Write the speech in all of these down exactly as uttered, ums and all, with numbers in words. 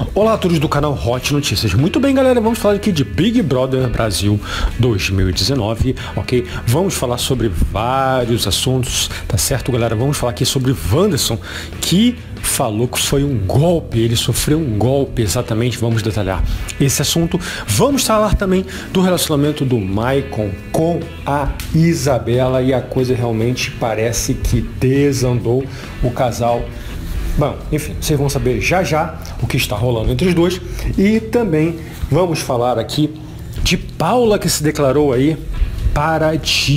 Olá a todos do canal Hot Notícias. Muito bem, galera, vamos falar aqui de Big Brother Brasil dois mil e dezenove, ok? Vamos falar sobre vários assuntos, tá certo, galera? Vamos falar aqui sobre Wanderson, que falou que foi um golpe, ele sofreu um golpe, exatamente, vamos detalhar esse assunto. Vamos falar também do relacionamento do Maicon com a Isabela, e a coisa realmente parece que desandou o casal. Bom, enfim, vocês vão saber já já o que está rolando entre os dois. E também vamos falar aqui de Paula, que se declarou aí para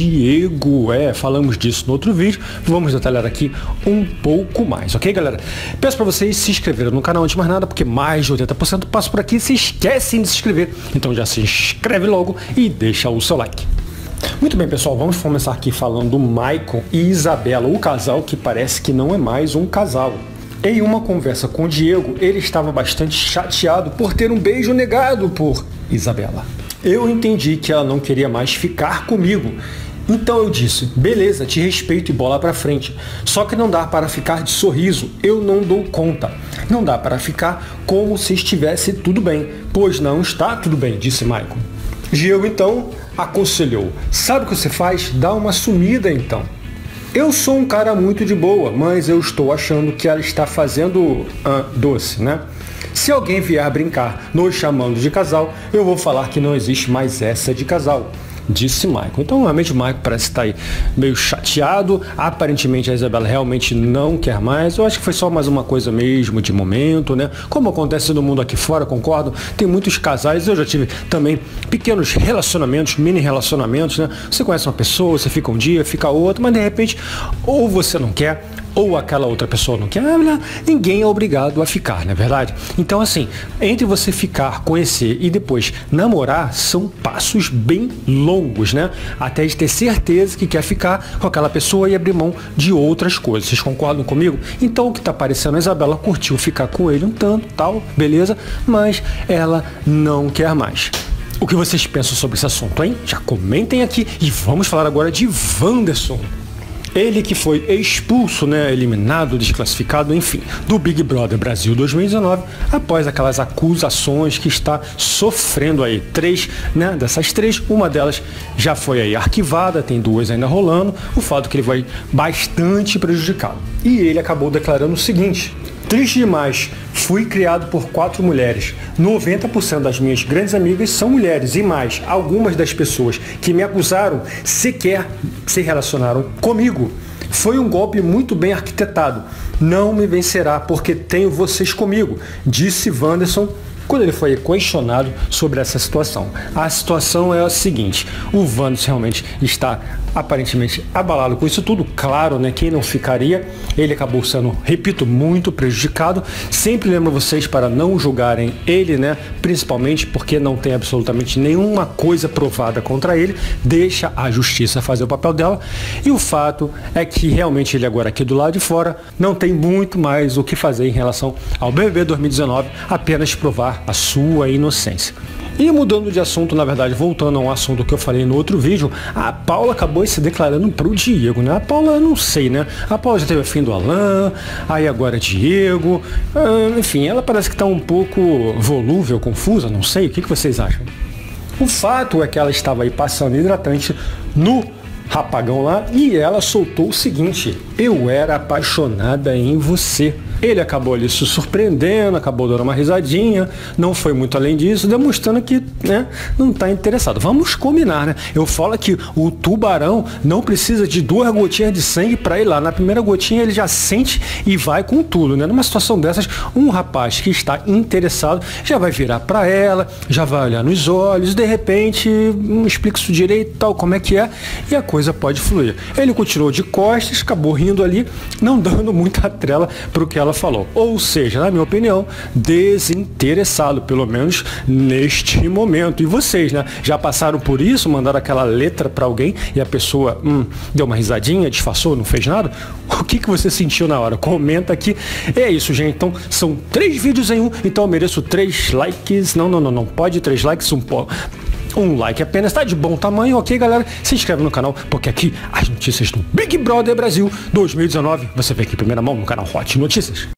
Diego. É, falamos disso no outro vídeo. Vamos detalhar aqui um pouco mais, ok, galera? Peço para vocês se inscreverem no canal antes de mais nada, porque mais de oitenta por cento passa por aqui e se esquecem de se inscrever. Então já se inscreve logo e deixa o seu like. Muito bem, pessoal, vamos começar aqui falando do Maicon e Isabela, o casal que parece que não é mais um casal. Em uma conversa com o Diego, ele estava bastante chateado por ter um beijo negado por Isabela. Eu entendi que ela não queria mais ficar comigo. Então eu disse, beleza, te respeito e bola pra frente. Só que não dá para ficar de sorriso, eu não dou conta. Não dá para ficar como se estivesse tudo bem, pois não está tudo bem, disse Maicon. Diego então aconselhou, sabe o que você faz? Dá uma sumida então. Eu sou um cara muito de boa, mas eu estou achando que ela está fazendo ah, doce, né? Se alguém vier brincar nos chamando de casal, eu vou falar que não existe mais essa de casal, disse Maicon. Então, realmente, o Maicon parece estar aí meio chateado. Aparentemente, a Isabela realmente não quer mais. Eu acho que foi só mais uma coisa mesmo de momento, né? Como acontece no mundo aqui fora, concordo? Tem muitos casais. Eu já tive também pequenos relacionamentos, mini relacionamentos, né? Você conhece uma pessoa, você fica um dia, fica outro, mas de repente, ou você não quer, ou aquela outra pessoa não quer, ninguém é obrigado a ficar, não é verdade? Então, assim, entre você ficar, conhecer e depois namorar, são passos bem longos, né? Até de ter certeza que quer ficar com aquela pessoa e abrir mão de outras coisas. Vocês concordam comigo? Então, o que tá parecendo, a Isabela curtiu ficar com ele um tanto, tal, beleza, mas ela não quer mais. O que vocês pensam sobre esse assunto, hein? Já comentem aqui e vamos falar agora de Wanderson. Ele que foi expulso, né, eliminado, desclassificado, enfim, do Big Brother Brasil dois mil e dezenove, após aquelas acusações que está sofrendo aí. Três, né, dessas três, uma delas já foi aí arquivada, tem duas ainda rolando, o fato que ele foi bastante prejudicado. E ele acabou declarando o seguinte: triste demais, fui criado por quatro mulheres. noventa por cento das minhas grandes amigas são mulheres e mais, algumas das pessoas que me acusaram sequer se relacionaram comigo. Foi um golpe muito bem arquitetado. Não me vencerá porque tenho vocês comigo, disse Wanderson quando ele foi questionado sobre essa situação. A situação é a seguinte: o Wanderson realmente está aparentemente abalado com isso tudo, claro, né? Quem não ficaria? Ele acabou sendo, repito, muito prejudicado. Sempre lembro vocês para não julgarem ele, né? Principalmente porque não tem absolutamente nenhuma coisa provada contra ele. Deixa a justiça fazer o papel dela. E o fato é que realmente ele agora aqui do lado de fora não tem muito mais o que fazer em relação ao B B B dois mil e dezenove, apenas provar a sua inocência. E mudando de assunto, na verdade, voltando a um assunto que eu falei no outro vídeo, a Paula acabou se declarando pro Diego, né? A Paula, eu não sei, né? A Paula já teve o fim do Alan, aí agora Diego, ah, enfim, ela parece que tá um pouco volúvel, confusa, não sei, o que, que vocês acham? O fato é que ela estava aí passando hidratante no rapagão lá e ela soltou o seguinte: eu era apaixonada em você. Ele acabou ali se surpreendendo, acabou dando uma risadinha, não foi muito além disso, demonstrando que, né, não está interessado. Vamos combinar, né? Eu falo que o tubarão não precisa de duas gotinhas de sangue para ir lá. Na primeira gotinha ele já sente e vai com tudo, né? Numa situação dessas, um rapaz que está interessado já vai virar para ela, já vai olhar nos olhos, de repente, não explica isso direito, tal, como é que é, e a coisa pode fluir. Ele continuou de costas, acabou rindo ali, não dando muita trela para o que ela falou. Ou seja, na minha opinião, desinteressado, pelo menos neste momento. E vocês, né? Já passaram por isso? Mandaram aquela letra para alguém e a pessoa hum, deu uma risadinha, disfarçou, não fez nada? O que, que você sentiu na hora? Comenta aqui. É isso, gente. Então, são três vídeos em um, então eu mereço três likes. Não, não, não, não. Pode três likes, um pó. Um like apenas, tá de bom tamanho, ok, galera? Se inscreve no canal, porque aqui as notícias do Big Brother Brasil dois mil e dezenove você vê aqui em primeira mão no canal Hot Notícias.